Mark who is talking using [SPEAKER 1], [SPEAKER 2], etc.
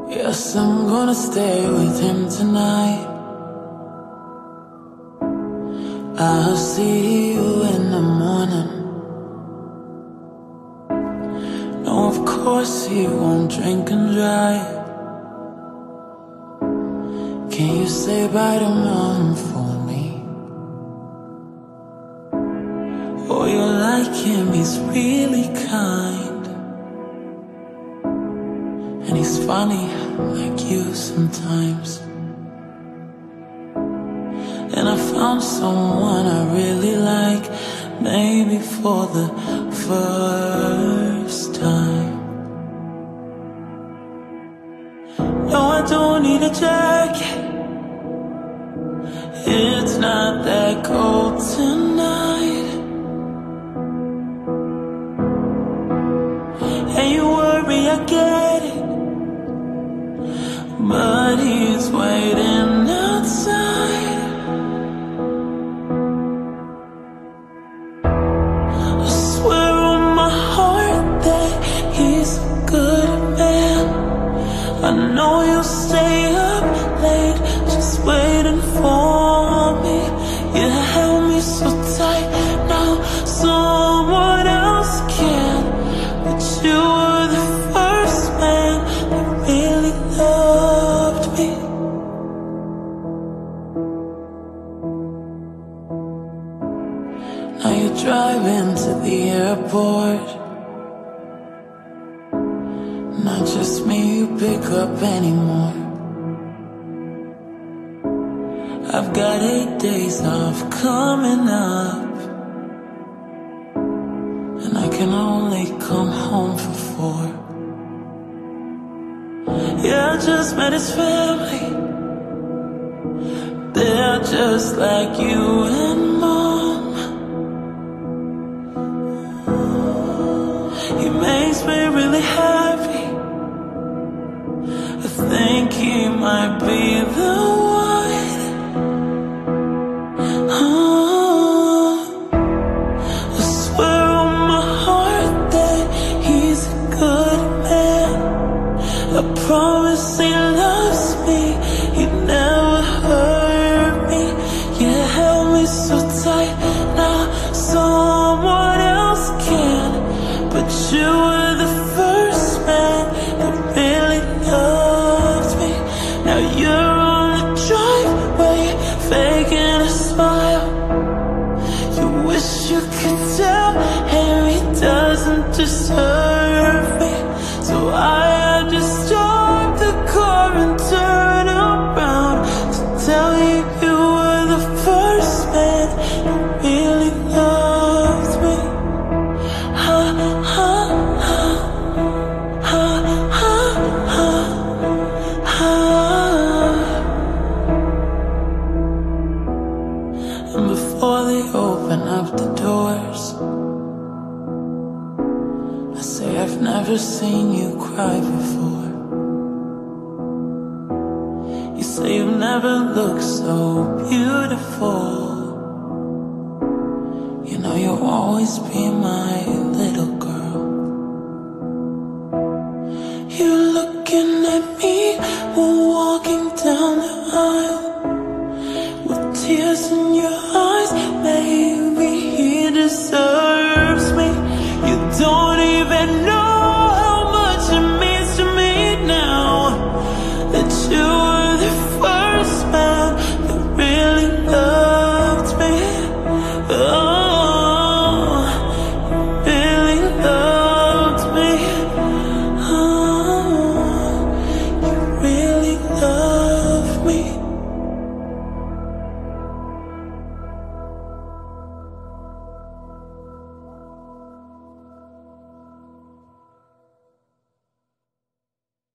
[SPEAKER 1] Yes, I'm gonna stay with him tonight. I'll see you in the morning. No, of course he won't drink and drive. Can you say bye to mom for me? Oh, you like him, he's really kind. And he's funny like you sometimes. And I found someone I really like, maybe for the first time. No, I don't need a jacket. It's not that cold tonight. And you worry, I get it, but he's waiting outside. I swear on my heart that he's a good man. I know you'll stay up late, just waiting for me. You held me so tight, now someone else can. But you were the first man that really loved me. Now you're driving to the airport. Not just me you pick up anymore. I've got 8 days off coming up, and I can only come home for 4. Yeah, I just met his family. They're just like you and mom. He makes me really happy. I think he might be the one. I swear on my heart that he's a good man. I promise he loves me, he never hurt me. You held me so tight, now someone else can. But you were the first man that really loved me. Now you're on the driveway, faking a smile. You wish you could tell Henry doesn't deserve me. So I had to stop the car and turn around to tell you you were the first man that really loved me. Ha, ha, ha, ha, ha, ha, ha. And before they open up the doors, I say I've never seen you cry before. You say you've never looked so beautiful. You know you'll always be my little girl. You're looking at me while walking down the aisle, with tears in your eyes, baby.